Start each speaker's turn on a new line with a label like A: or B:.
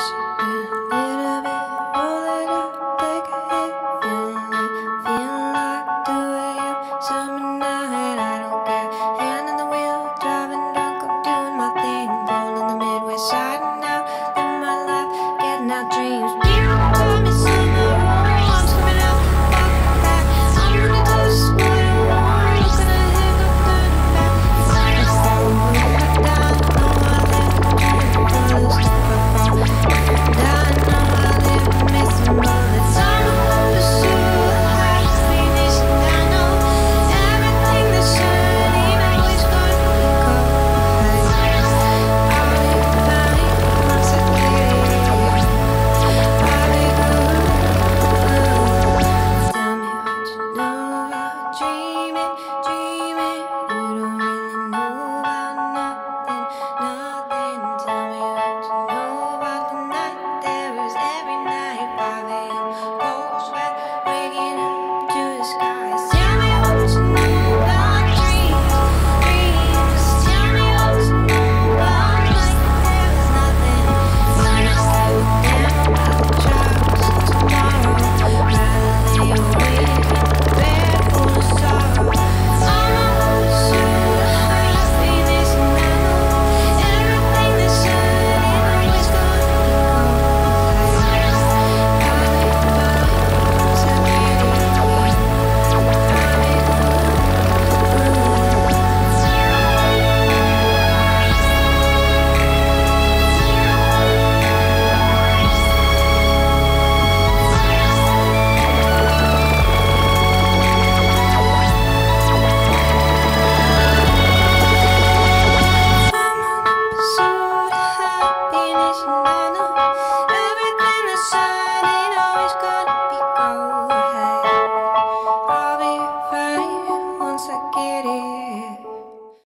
A: little bit, roll it up, take a hit, feeling like 2 a.m. summer night. I don't care, hand on the wheel, driving drunk, I'm doing my thing, pulling the Midwest side and out, living my life, getting out dreams.